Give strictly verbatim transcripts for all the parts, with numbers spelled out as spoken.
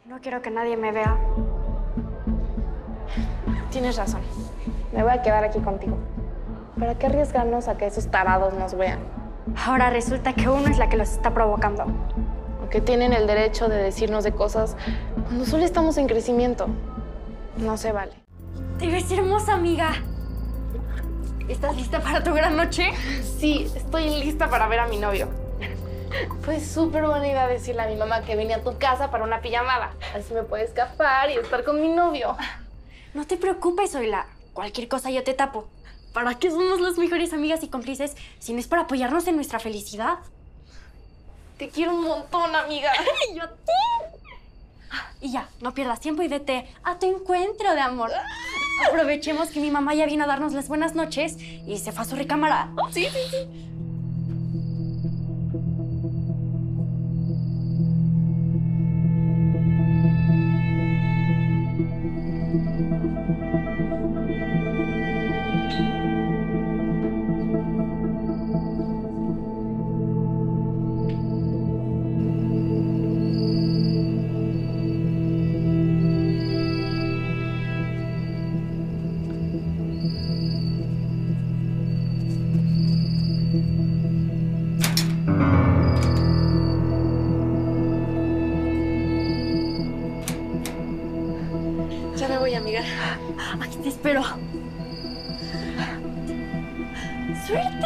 No quiero que nadie me vea. Tienes razón. Me voy a quedar aquí contigo. ¿Para qué arriesgarnos a que esos tarados nos vean? Ahora resulta que uno es la que los está provocando. Aunque tienen el derecho de decirnos de cosas cuando solo estamos en crecimiento. No se vale. Te ves hermosa, amiga. ¿Estás lista para tu gran noche? Sí, estoy lista para ver a mi novio. Fue súper buena idea decirle a mi mamá que venía a tu casa para una pijamada. Así me puedo escapar y estar con mi novio. No te preocupes, Zoila. Cualquier cosa yo te tapo. ¿Para qué somos las mejores amigas y cómplices si no es para apoyarnos en nuestra felicidad? Te quiero un montón, amiga. ¡Yo a ti! Y ya, no pierdas tiempo y vete a tu encuentro de amor. Aprovechemos que mi mamá ya vino a darnos las buenas noches y se fue a su recámara. Sí, sí, sí. Ya me voy, amiga. Aquí te espero. ¡Suerte!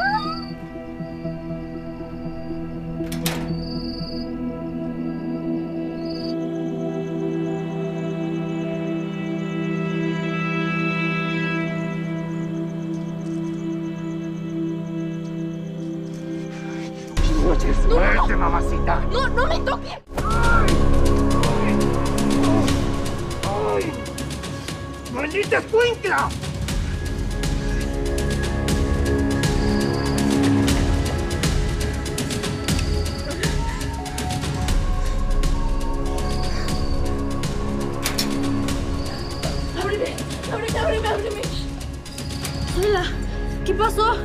Oye, suerte, mamacita. ¡No, no me toques! ¡Ay! ¡Maldita escuincla! ¡Ábreme! ¡Ábreme, ábreme, ábreme! Zoila, ¿qué pasó?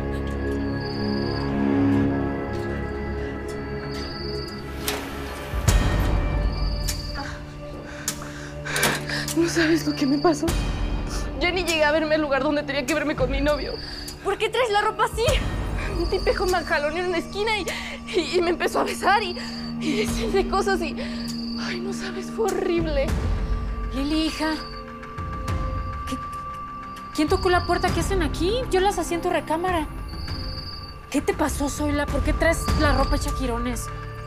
No sabes lo que me pasó. Yo ni llegué a verme al lugar donde tenía que verme con mi novio. ¿Por qué traes la ropa así? Un tipejo me jaloneó en una esquina y, y, y me empezó a besar y, y decirme cosas y... Ay, no sabes, fue horrible. Lili, hija. ¿Qué- ¿Quién tocó la puerta? ¿Qué hacen aquí? Yo las hacía en tu recámara. ¿Qué te pasó, Zoila? ¿Por qué traes la ropa hecha jirones?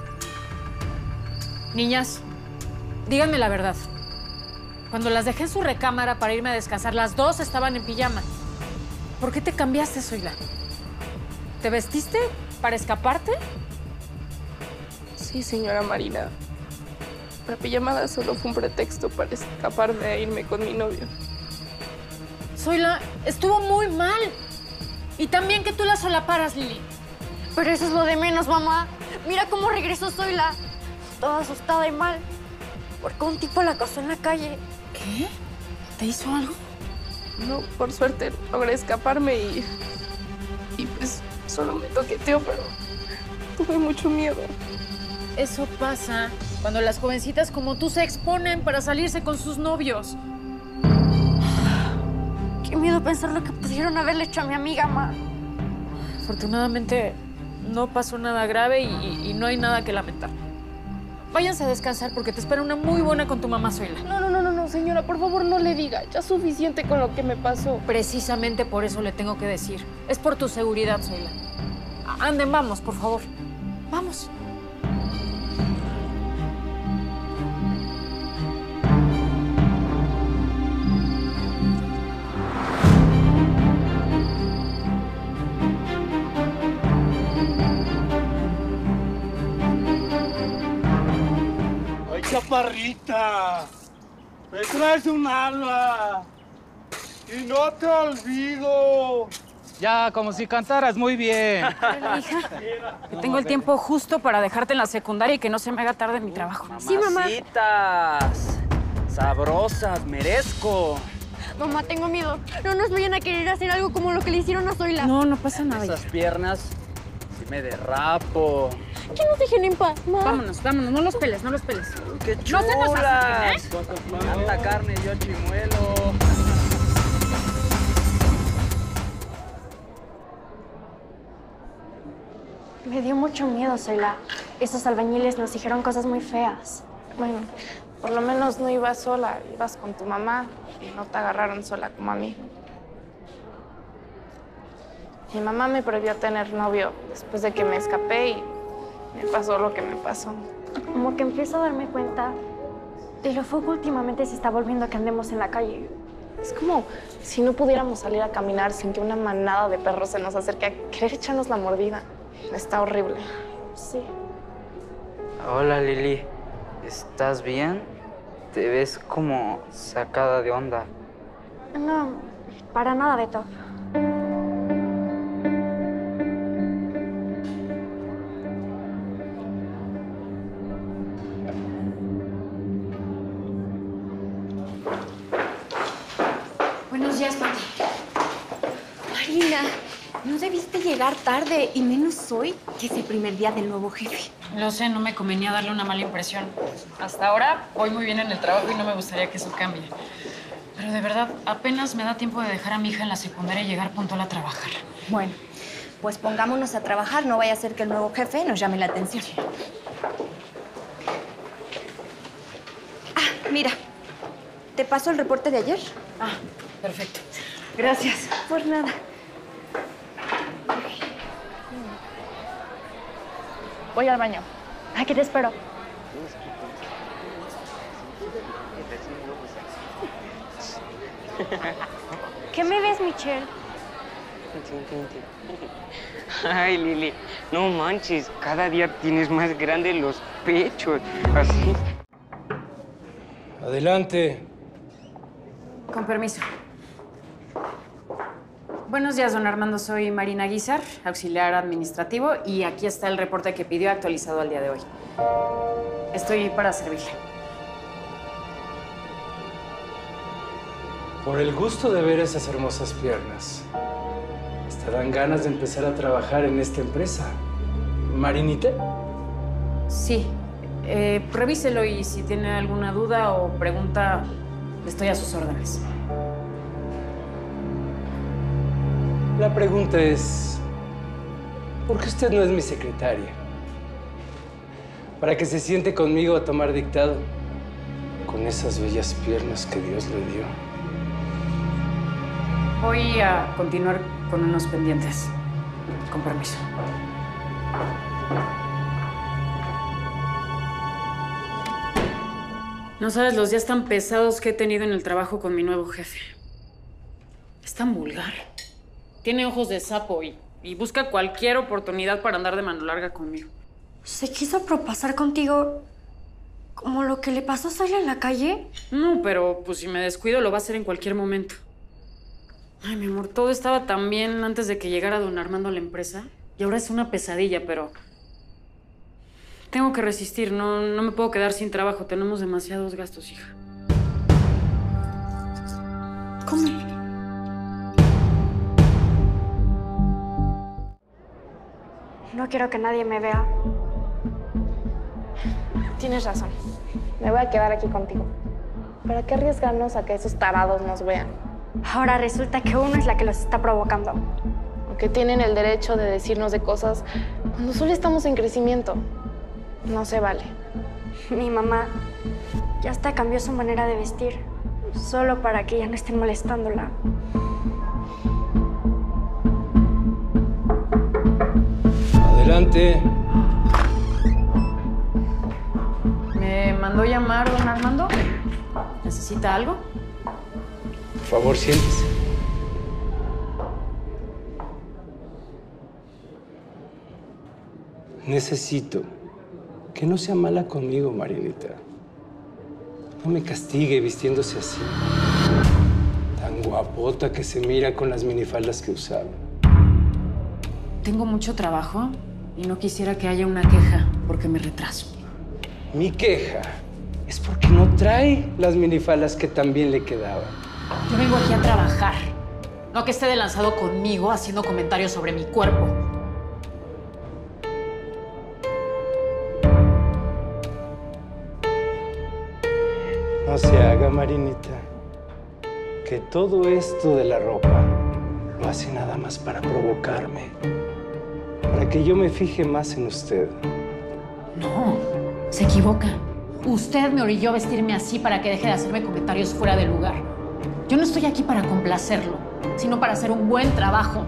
Niñas, díganme la verdad. Cuando las dejé en su recámara para irme a descansar, las dos estaban en pijama. ¿Por qué te cambiaste, Zoila? ¿Te vestiste para escaparte? Sí, señora Marina. La pijamada solo fue un pretexto para escaparme a irme con mi novio. Zoila, estuvo muy mal. Y también que tú la solaparas, Lili. Pero eso es lo de menos, mamá. Mira cómo regresó Zoila. Toda asustada y mal. Porque un tipo la acosó en la calle. ¿Qué? ¿Te hizo algo? No, por suerte logré escaparme y... Y pues solo me toqueteó, pero tuve mucho miedo. Eso pasa cuando las jovencitas como tú se exponen para salirse con sus novios. Qué miedo pensar lo que pudieron haberle hecho a mi amiga, ma. Afortunadamente no pasó nada grave y, y no hay nada que lamentar. Váyanse a descansar porque te espera una muy buena con tu mamá, Zoila. No, no, no, no, no, señora, por favor no le diga. Ya es suficiente con lo que me pasó. Precisamente por eso le tengo que decir. Es por tu seguridad, Zoila. Anden, vamos, por favor. Vamos. ¡Ay, chaparrita! Me traes un alma. Y no te olvido. Ya, como si cantaras muy bien. Hola, hija. Que tengo el tiempo justo para dejarte en la secundaria y que no se me haga tarde en mi trabajo. Sí, mamá. Mamacitas, sabrosas, merezco. Mamá, tengo miedo. No nos vayan a querer hacer algo como lo que le hicieron a Zoila. No, no pasa nada. Esas hija. piernas, si me derrapo. ¿Qué nos dejen en paz, ma? Vámonos, vámonos. No los peles, no los peles. qué No chulas! se nos asusten, ¿eh? Tanta carne, yo chimuelo. Me dio mucho miedo, Zoila. Esos albañiles nos dijeron cosas muy feas. Bueno, por lo menos no ibas sola, ibas con tu mamá y no te agarraron sola como a mí. Mi mamá me prohibió tener novio después de que me escapé y me pasó lo que me pasó. Como que empiezo a darme cuenta de lo feo que últimamente se está volviendo que andemos en la calle. Es como si no pudiéramos salir a caminar sin que una manada de perros se nos acerque a querer echarnos la mordida. Está horrible. Sí. Hola, Lili. ¿Estás bien? Te ves como sacada de onda. No, para nada, Beto. Buenos días, Pati. Marina, no debiste llegar tarde, y menos hoy, que es el primer día del nuevo jefe. Lo sé, no me convenía darle una mala impresión. Hasta ahora voy muy bien en el trabajo y no me gustaría que eso cambie. Pero de verdad, apenas me da tiempo de dejar a mi hija en la secundaria y llegar puntual a trabajar. Bueno, pues pongámonos a trabajar, no vaya a ser que el nuevo jefe nos llame la atención. Ah, mira, ¿te paso el reporte de ayer? Ah, perfecto. Gracias. Por nada. Voy al baño. Aquí te espero. ¿Qué me ves, Michelle? Ay, Lili, no manches, cada día tienes más grandes los pechos, así. Adelante. Con permiso. Buenos días, don Armando. Soy Marina Guizar, auxiliar administrativo, y aquí está el reporte que pidió actualizado al día de hoy. Estoy para servirle. Por el gusto de ver esas hermosas piernas. Hasta dan ganas de empezar a trabajar en esta empresa. ¿Marinita? Sí. Eh, revíselo y si tiene alguna duda o pregunta, estoy a sus órdenes. La pregunta es, ¿por qué usted no es mi secretaria? Para que se siente conmigo a tomar dictado con esas bellas piernas que Dios le dio. Voy a continuar con unos pendientes. Con permiso. No sabes los días tan pesados que he tenido en el trabajo con mi nuevo jefe. Es tan vulgar. Tiene ojos de sapo y, y busca cualquier oportunidad para andar de mano larga conmigo. ¿Se quiso propasar contigo como lo que le pasó a Zoila en la calle? No, pero pues si me descuido lo va a hacer en cualquier momento. Ay, mi amor, todo estaba tan bien antes de que llegara don Armando a la empresa. Y ahora es una pesadilla, pero... tengo que resistir. No, no me puedo quedar sin trabajo. Tenemos demasiados gastos, hija. ¿Cómo? No quiero que nadie me vea. Tienes razón. Me voy a quedar aquí contigo. ¿Para qué arriesgarnos a que esos tarados nos vean? Ahora resulta que uno es la que los está provocando. O que tienen el derecho de decirnos de cosas cuando solo estamos en crecimiento. No se vale. Mi mamá ya hasta cambió su manera de vestir, solo para que ya no estén molestándola. Adelante. ¿Me mandó llamar don Armando? ¿Necesita algo? Por favor, siéntese. Necesito que no sea mala conmigo, Marinita. No me castigue vistiéndose así. Tan guapota que se mira con las minifaldas que usaba. Tengo mucho trabajo y no quisiera que haya una queja porque me retraso. Mi queja es porque no trae las minifaldas que también le quedaban. Yo vengo aquí a trabajar, no que esté de lanzado conmigo haciendo comentarios sobre mi cuerpo. No se haga, Marinita, que todo esto de la ropa lo hace nada más para provocarme, para que yo me fije más en usted. No, se equivoca. Usted me orilló a vestirme así para que deje de hacerme comentarios fuera de lugar. Yo no estoy aquí para complacerlo, sino para hacer un buen trabajo.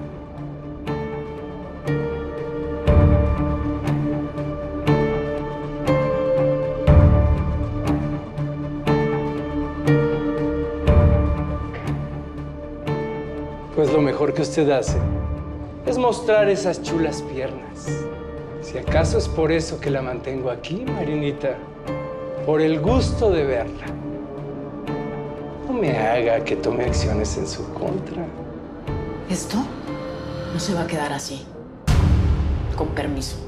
Pues lo mejor que usted hace es mostrar esas chulas piernas. Si acaso es por eso que la mantengo aquí, Marinita, por el gusto de verla. No me haga que tome acciones en su contra. Esto no se va a quedar así. Con permiso.